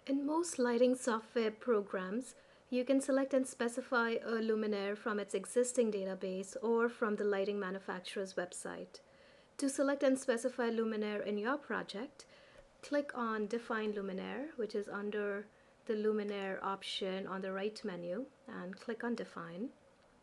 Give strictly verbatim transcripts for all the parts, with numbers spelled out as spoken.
In most lighting software programs, you can select and specify a luminaire from its existing database or from the lighting manufacturer's website. To select and specify luminaire in your project, click on Define Luminaire, which is under the Luminaire option on the right menu, and click on Define.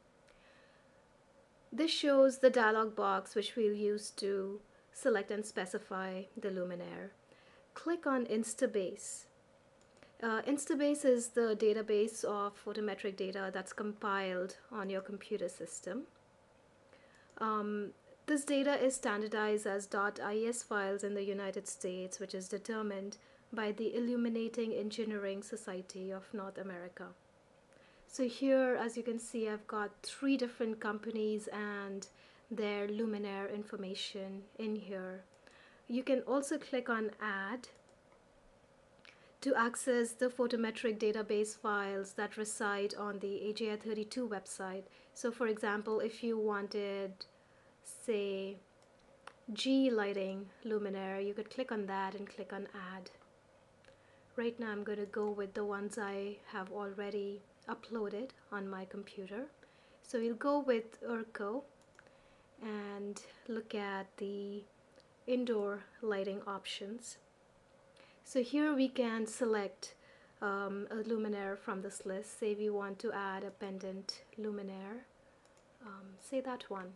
This shows the dialog box which we'll use to select and specify the luminaire. Click on Instabase. Uh, Instabase is the database of photometric data that's compiled on your computer system. Um, this data is standardized as .is files in the United States, which is determined by the Illuminating Engineering Society of North America. So here, as you can see, I've got three different companies and their luminaire information in here. You can also click on Add to access the photometric database files that reside on the A G i thirty-two website. So for example, if you wanted, say, G lighting luminaire, you could click on that and click on Add. Right now I'm going to go with the ones I have already uploaded on my computer. So we'll go with Urco and look at the indoor lighting options. So here we can select um, a luminaire from this list. Say we want to add a pendant luminaire, um, say that one.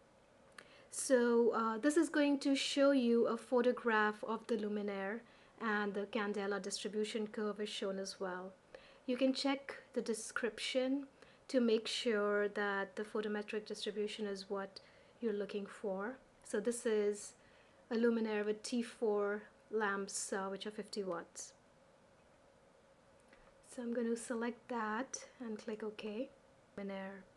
So uh, this is going to show you a photograph of the luminaire, and the candela distribution curve is shown as well. You can check the description to make sure that the photometric distribution is what you're looking for. So this is a luminaire with T four lamps uh, which are fifty watts. So I'm going to select that and click OK. Luminaire